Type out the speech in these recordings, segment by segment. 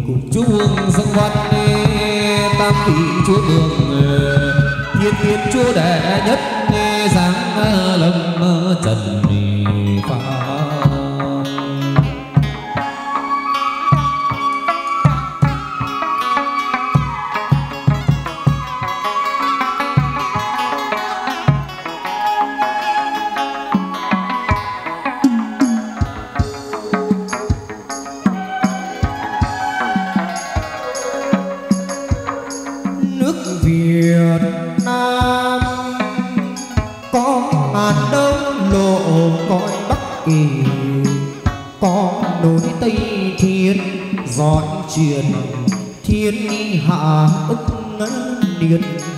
cùng chú hương dân văn tam vị chúa đường thiên thiên chúa đệ nhất giáng lâm trần pha. Truyền thiên hạ ức niên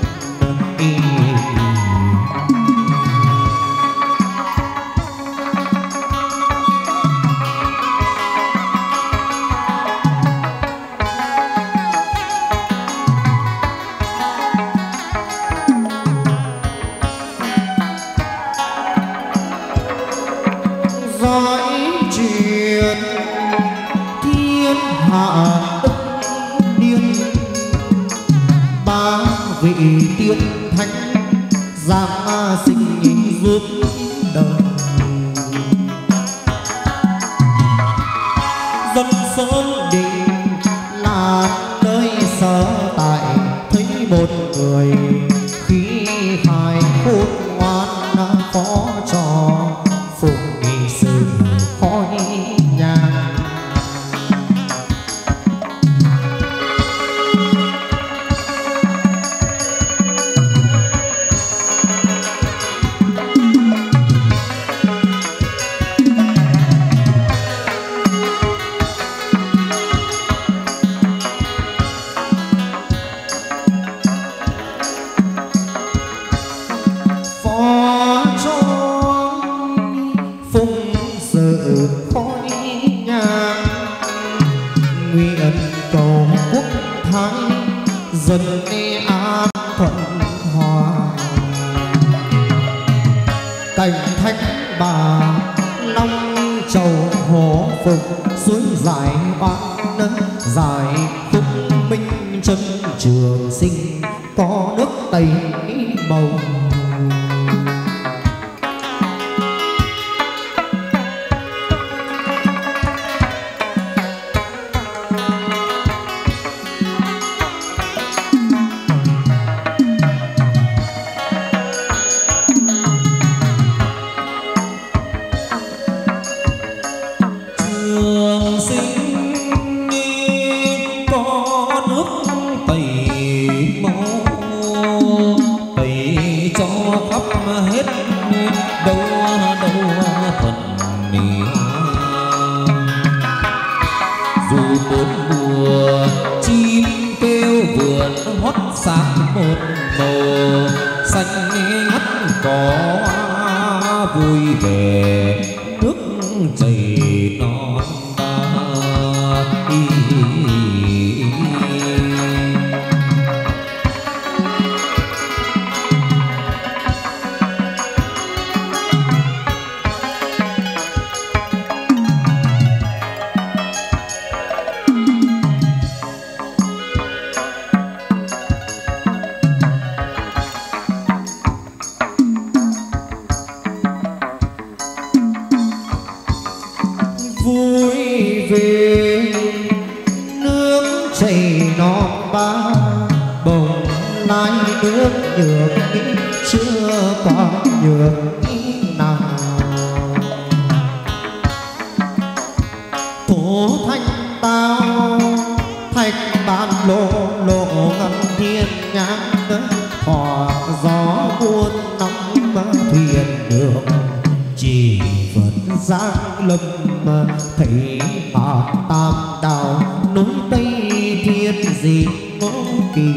tiên thánh giáng sinh giúp đời dân sơn định là nơi sở tại thấy một người khí hài khôn ngoan phó trò phục nghị sự khói nhang. Cảnh thánh bà long trầu hổ phục suối giải oan giải phúc minh chân trường sinh có nước tây màu. Sáng một màu xanh ngắt có vui vẻ nước chảy non vui về nước chảy non ba bồng lai nước nhược chưa qua nhược nào thổ thanh tao thạch ban lộ lộ ngân thiên nhãn thọ gió buôn nóng thuyền đường chỉ vẫn giang lâm thấy bà tam đào núi tây thiên dị ngô kỳ.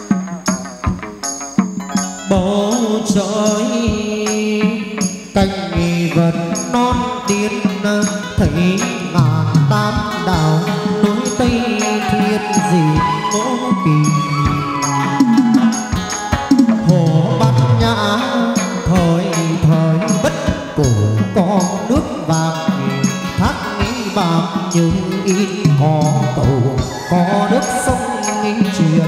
Bầu trời cánh vật non tiến thấy ngàn tam đảo núi tây thiên dị ngũ kỳ hồ bát nhã thời thời bất cổ có nước vàng thác nghĩ bạc nhưng ít có cầu có nước sông nghĩ truyền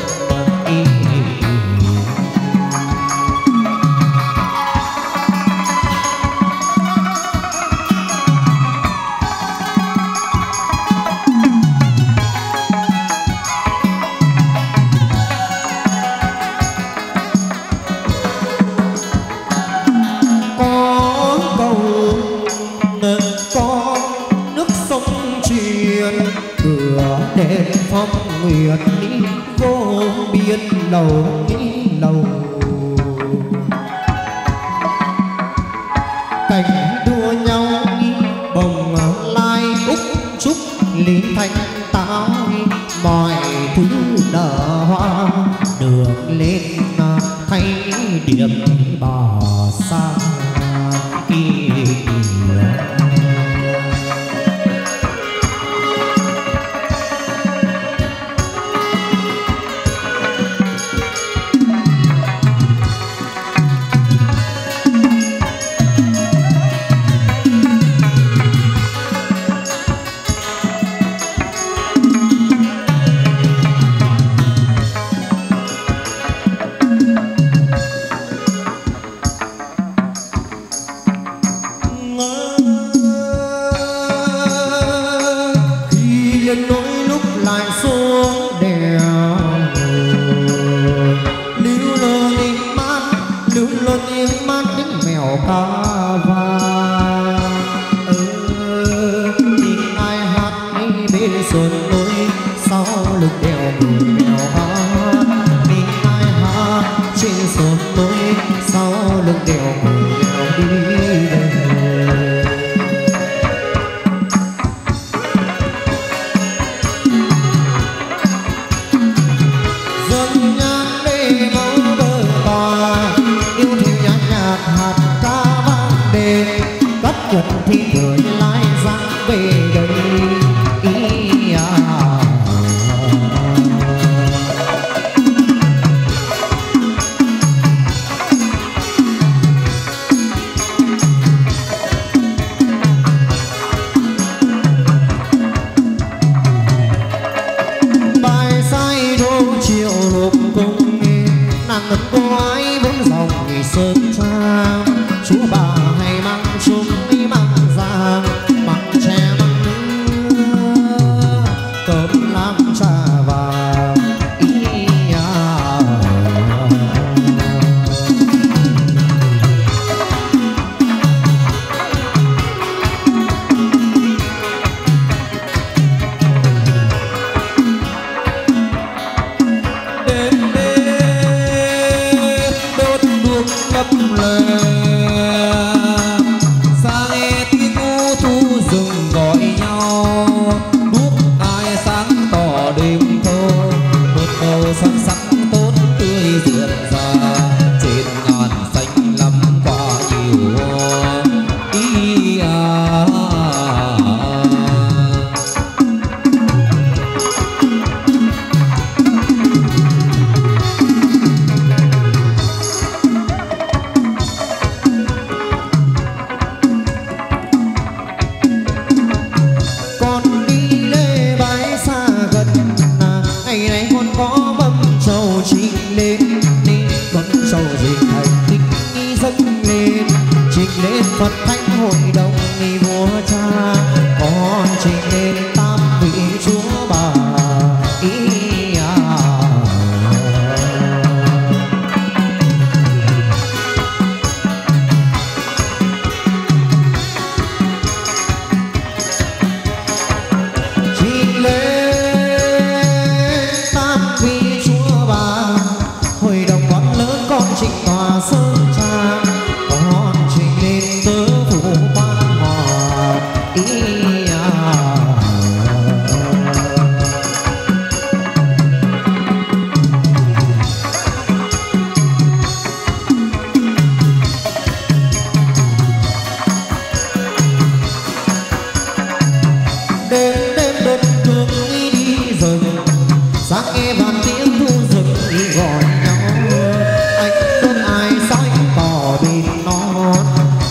phong nguyệt ní vô biên lầu ní lầu cảnh đua nhau nghi bồng lai úc trúc lý thanh táo mọi thứ nở hoa đường lên thay điểm bà xa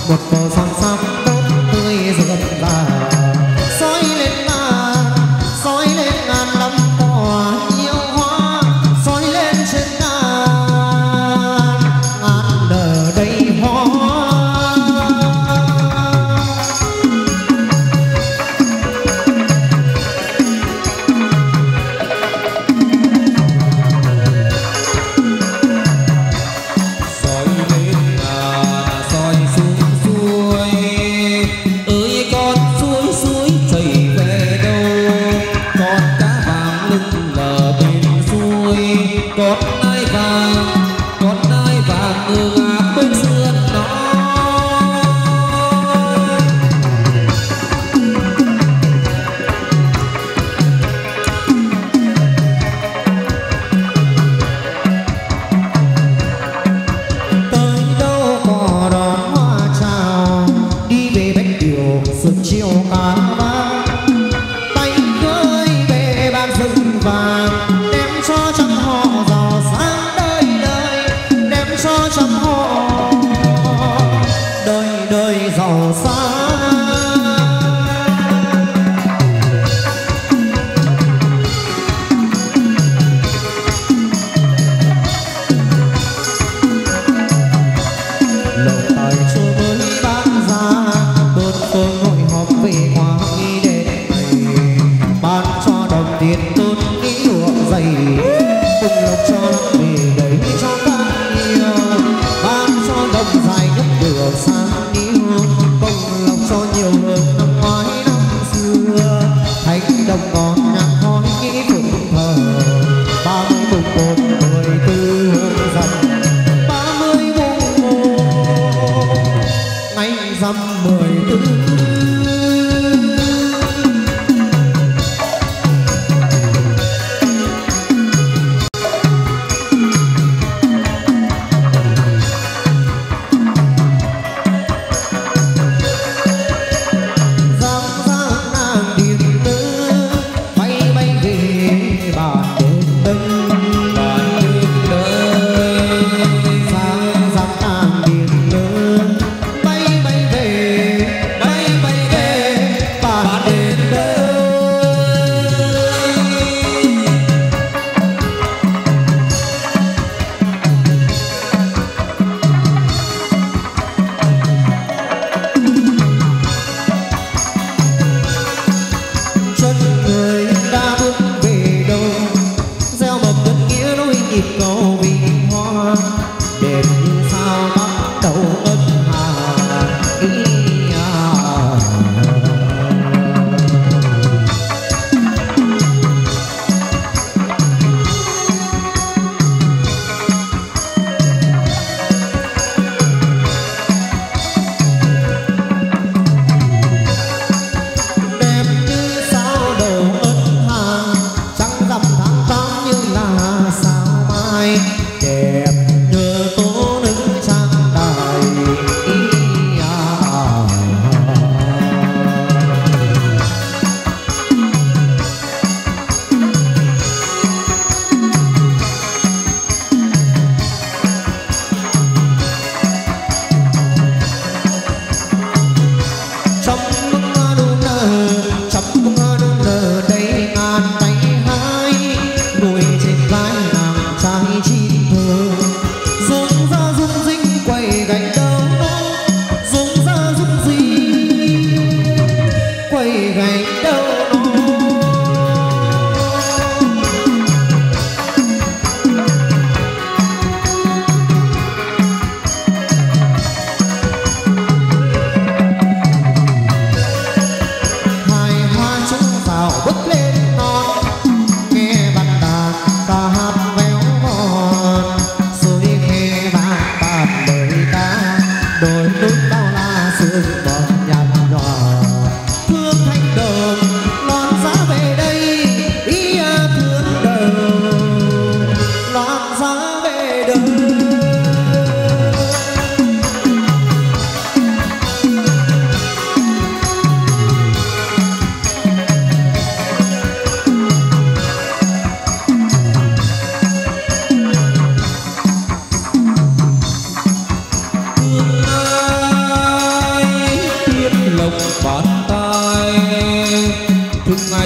một bầu son sắc tốt tươi rượt và soi lên ngàn năm cỏ nhiều hoa soi lên trên ngàn nở đầy hoa.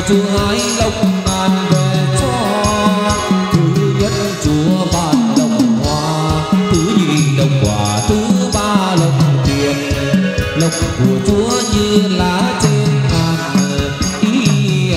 chúa ái lộc ngàn về cho. Thứ nhất chúa ban lộc hoa, thứ nhì lộc quả, thứ ba lộc tiền. Lộc của chúa như lá trên ngàn ý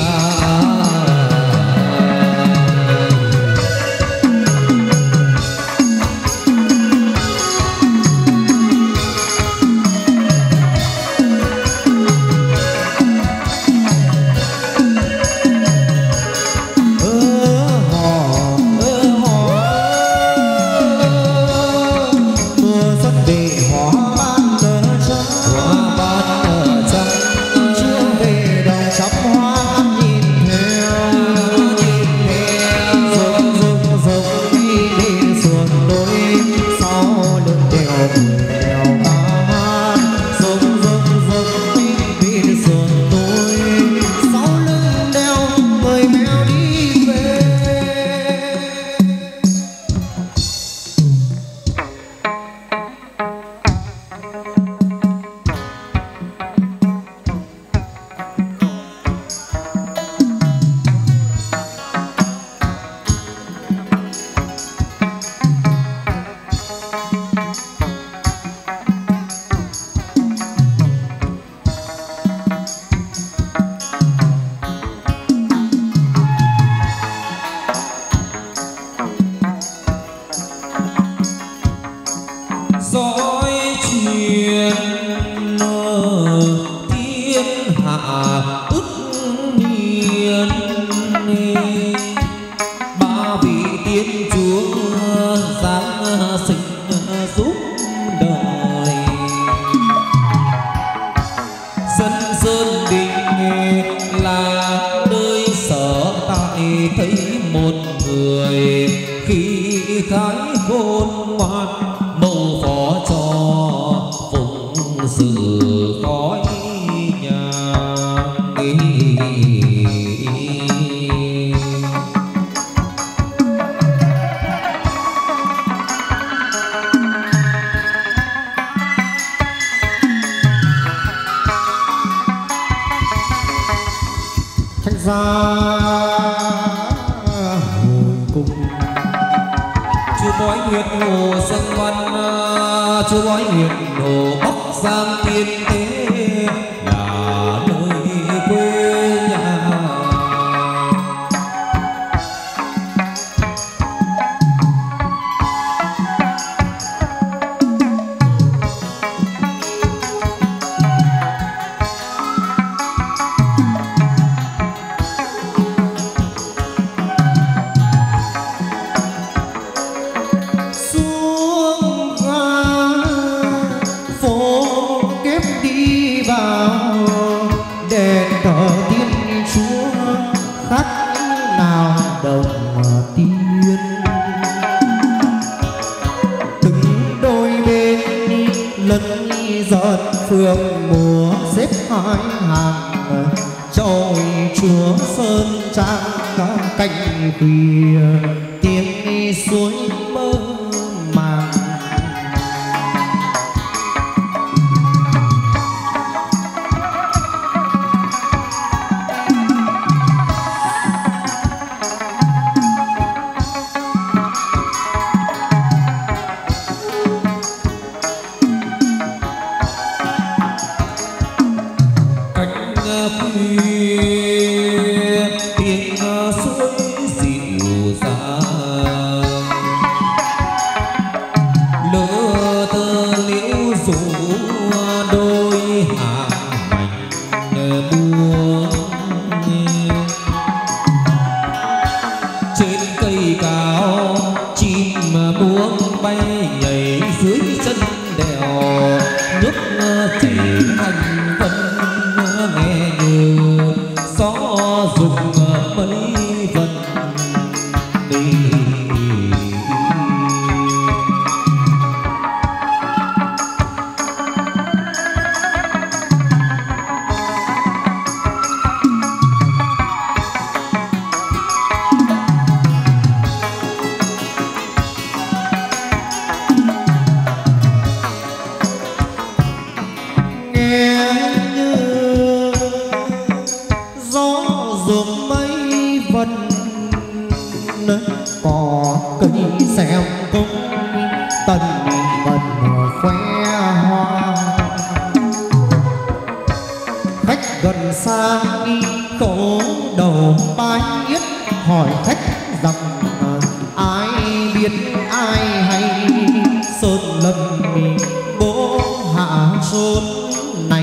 khách gần xa đi khổ đầu bái yết hỏi khách rằng ai biết ai hay sơn lâm bố hạ sơn này.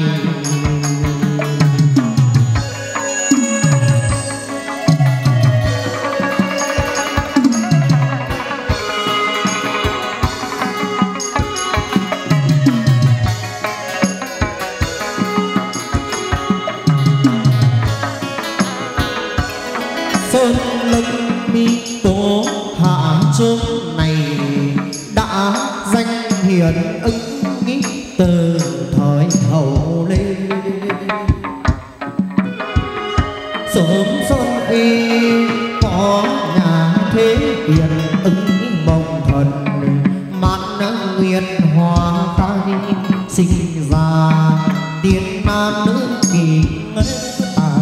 Sơn lâm bố hạ sơn này đã danh hiển ứng từ thời hậu lê. Sớm xuân y có nhà thế hiển ứng mộng thần mãn nguyện hoa khai sinh ra tiên ma nữ kỳ tài.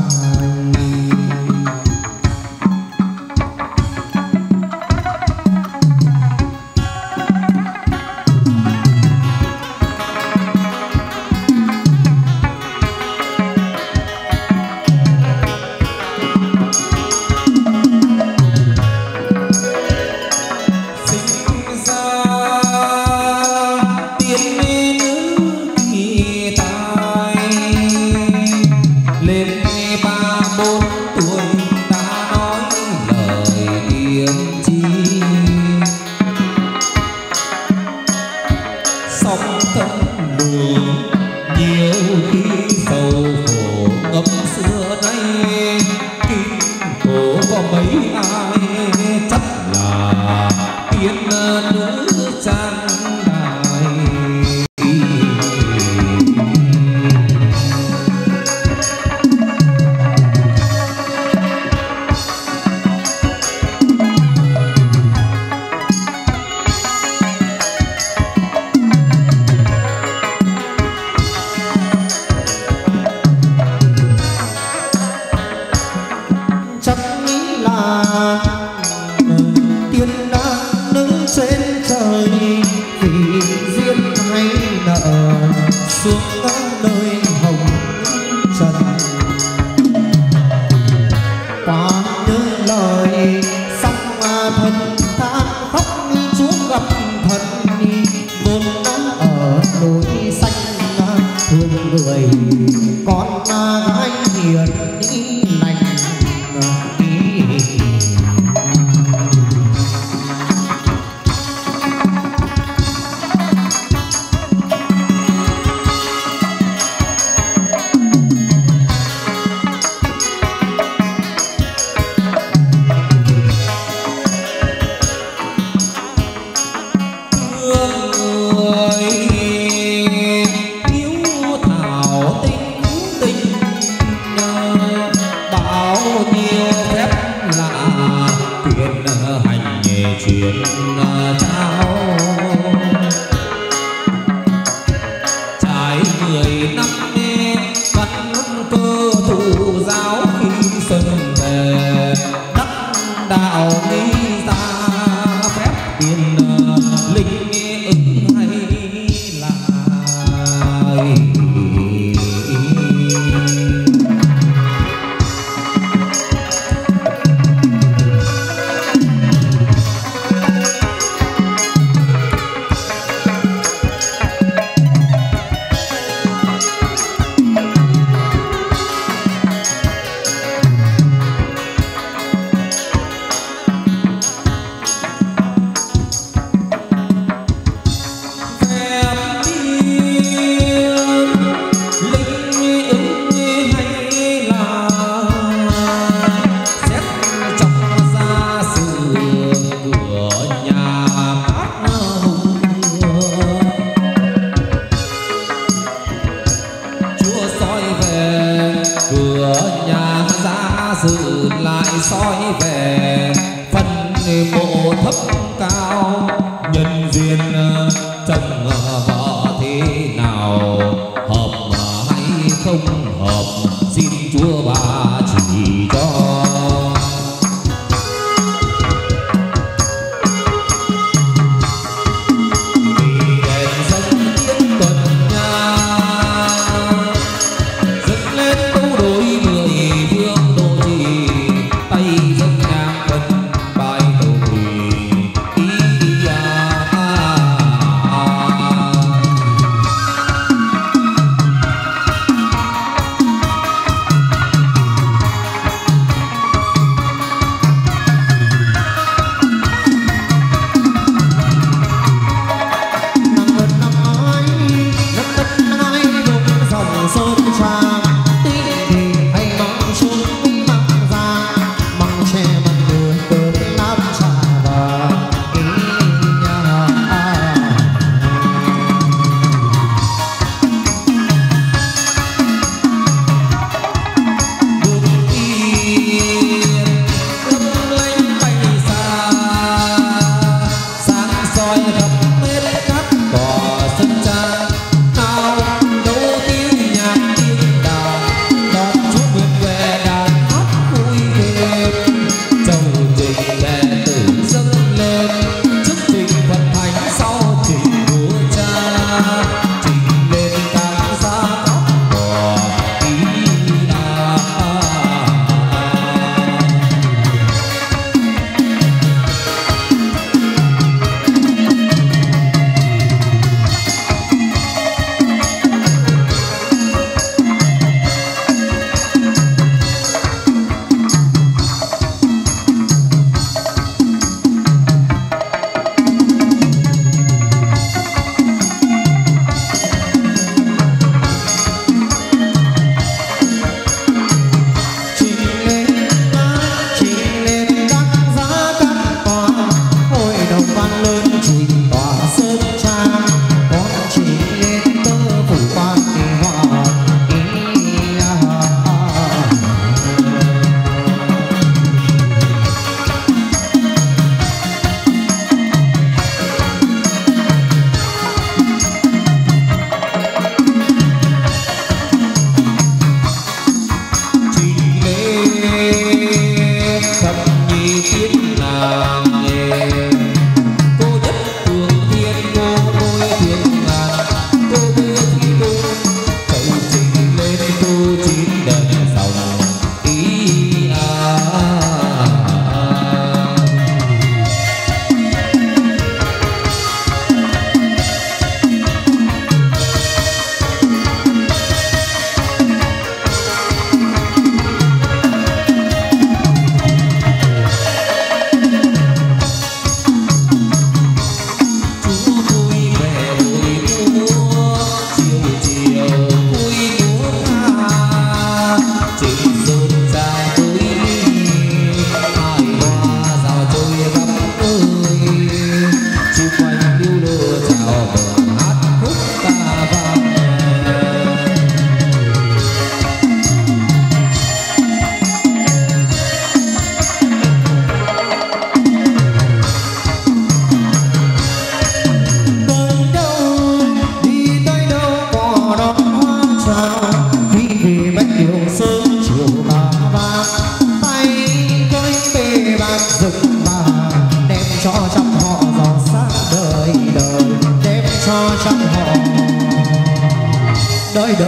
Lên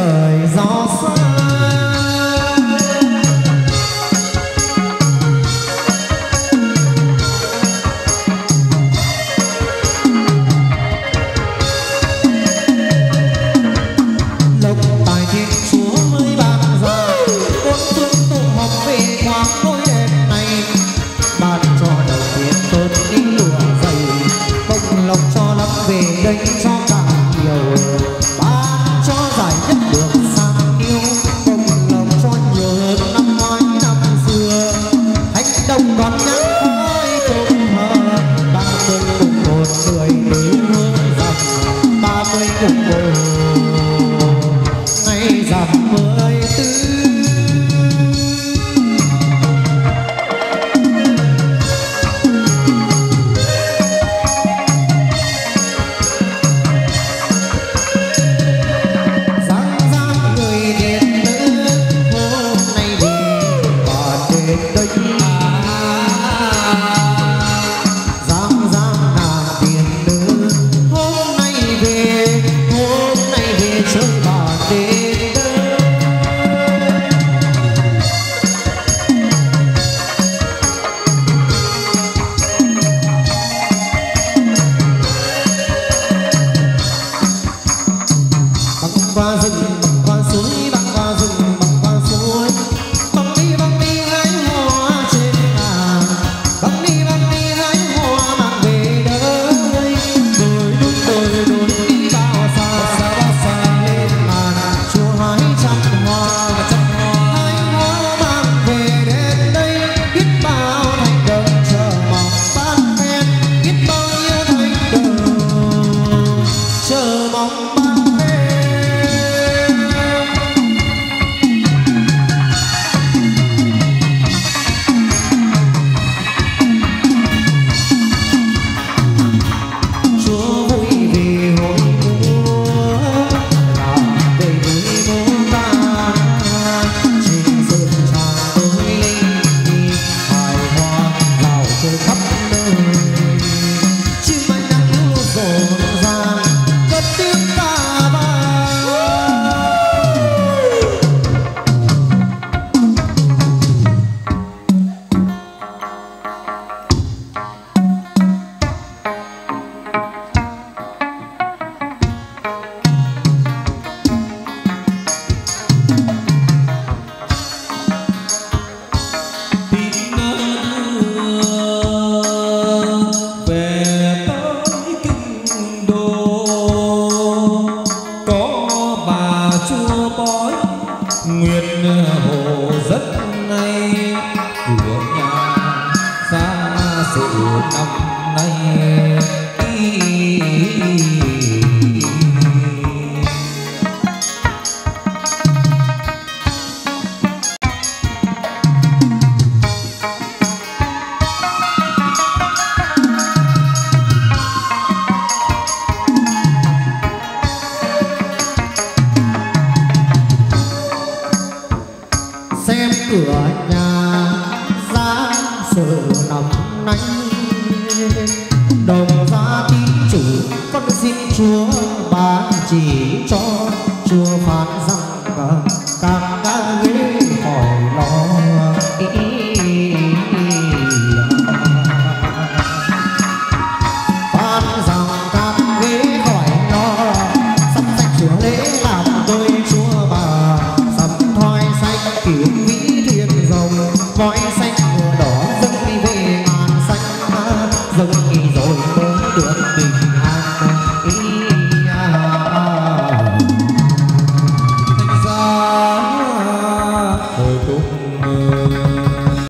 lời gió xa. Lộc tài thiên chúa mới ban ra, bốn phương tụ họp về khoáng ngôi đền này. Ban cho đầu tiên tốt đi lụa dày, bông lộc cho lắm về đây cho càng nhiều. Ban cho giải nhất được sang yêu, bông lộc cho nhiều hơn năm ngoái năm xưa. Hành đông còn nhắc khói không hờ, 30 cùng một người nữ hương rằng 30 cùng một ngày rằm 14. Qua rừng băng qua suối, băng qua rừng băng qua suối, băng đi hái hoa trên ngàn, băng đi hái hoa mang về đây. Đôi đi bao xa lên ngàn, chùa hái trăm hoa, hái hoa mang về đến đây. Biết bao thành đồng chờ mong ban khen, biết bao nhiêu thành đồng chờ mong ban khen. Nguyện hồ rất nay cửa nhà xa sự năm nay. Xem cửa nhà ra sự năm nay, đồng gia tín chủ con xin Chúa ban chỉ cho Chúa phán rằng các ghế khỏi lo. Phán rằng các ghế khỏi lo, sắp xách Chúa lễ làm đôi Chúa bà sắm thoai xanh kiểu